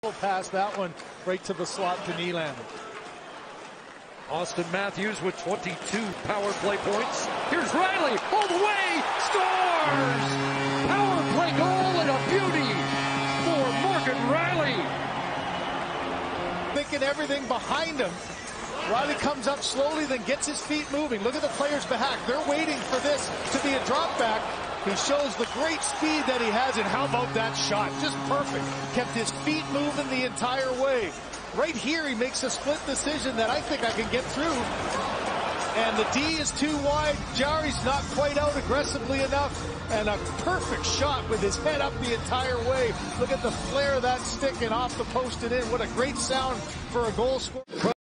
Pass that one right to the slot to Nylander. Austin Matthews with 22 power play points. Here's Riley all the way, scores! Power play goal and a beauty for Morgan Riley. Thinking everything behind him. Riley comes up slowly, then gets his feet moving. Look at the players behind. They're waiting for this to be a drop back. He shows the great speed that he has, and how about that shot? Just perfect. Kept his feet moving the entire way. Right here, he makes a split decision that I think I can get through. And the D is too wide. Jarry's not quite out aggressively enough. And a perfect shot with his head up the entire way. Look at the flare of that stick and off the post and in. What a great sound for a goal scorer.